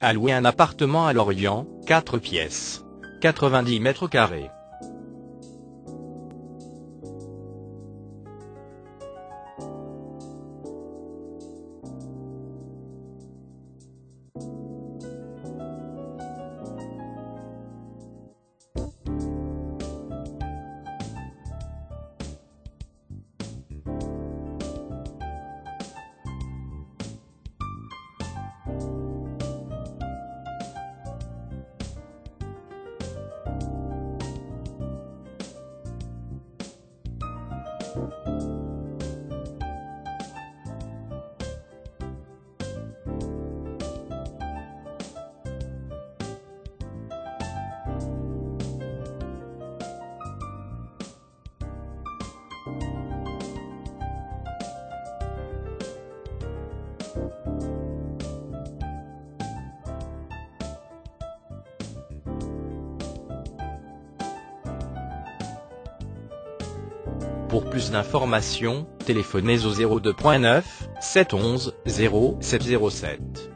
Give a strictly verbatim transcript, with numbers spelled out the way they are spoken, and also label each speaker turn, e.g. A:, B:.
A: à louer un appartement à Lorient, quatre pièces, quatre-vingt-dix mètres carrés. Pour plus d'informations, téléphonez au zéro deux neuf, sept onze, zéro sept zéro sept.